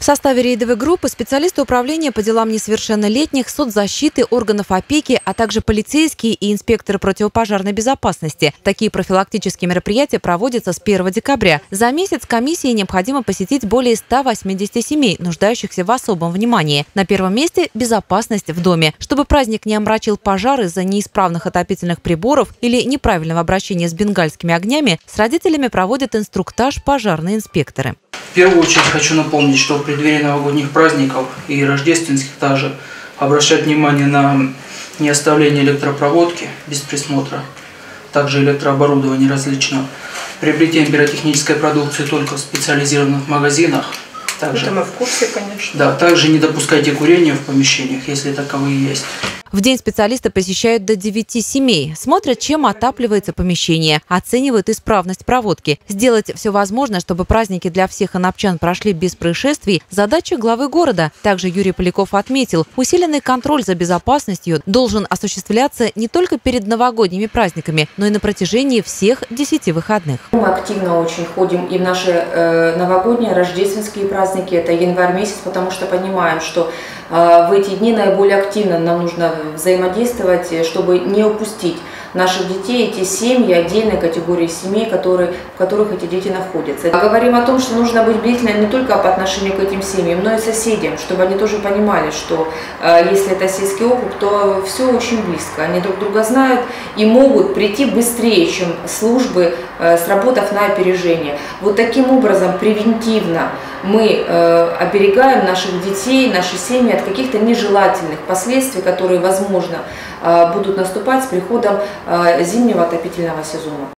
составе рейдовой группы специалисты управления по делам несовершеннолетних, соцзащиты, органов опеки, а также полицейские и инспекторы противопожарной безопасности. Такие профилактические мероприятия проводятся с 1 декабря. За месяц комиссии необходимо посетить более 180 семей, нуждающихся в особом внимании. На первом месте – безопасность в доме. Чтобы праздник не омрачил пожар из-за неисправных отопительных приборов или неправильного обращения с бенгальскими огнями, с родителями проводят инструктаж пожарные инспекторы. В первую очередь хочу напомнить, что в преддверии новогодних праздников и рождественских также обращать внимание на неоставление электропроводки без присмотра, также электрооборудование различного, приобретение пиротехнической продукции только в специализированных магазинах. Также, это мы в курсе, конечно. Да, также не допускайте курения в помещениях, если таковые есть. В день специалисты посещают до 9 семей, смотрят, чем отапливается помещение, оценивают исправность проводки. Сделать все возможное, чтобы праздники для всех анапчан прошли без происшествий – задача главы города. Также Юрий Поляков отметил, усиленный контроль за безопасностью должен осуществляться не только перед новогодними праздниками, но и на протяжении всех 10 выходных. Мы активно очень ходим и в наши новогодние, рождественские праздники, это январь месяц, потому что понимаем, что в эти дни наиболее активно нам нужно взаимодействовать, чтобы не упустить наших детей, эти семьи, отдельной категории семей, в которых эти дети находятся. Говорим о том, что нужно быть бдительным не только по отношению к этим семьям, но и соседям, чтобы они тоже понимали, что если это сельский округ, то все очень близко. Они друг друга знают и могут прийти быстрее, чем службы, сработав на опережение. Вот таким образом превентивно мы оберегаем наших детей, наши семьи от каких-то нежелательных последствий, которые, возможно, будут наступать с приходом зимнего отопительного сезона.